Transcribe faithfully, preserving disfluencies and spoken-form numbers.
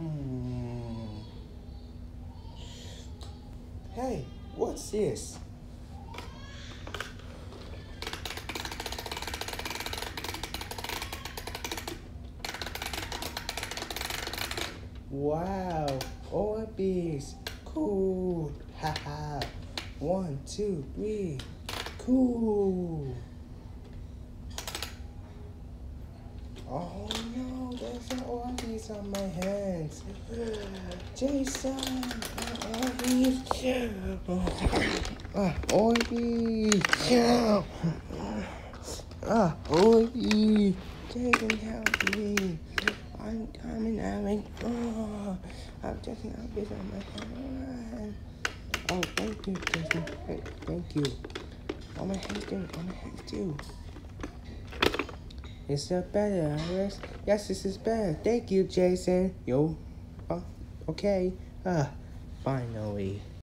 Hmm. Hey, what's this? Wow, Orbis. Cool. Haha. One, two, three. Cool. Oh no, there's an Orbis on my hands. Jason, Orbis. Ah, Orbis. Ah, Orbis. Jason, help me. I'm coming, Aaron. Oh, I've just now been on my hand. Oh, thank you, Jason. Thank, thank you. On my hand too. On my hand too. Is that better, Iris? Yes, this is better. Thank you, Jason. Yo. Oh, okay. Ah, finally.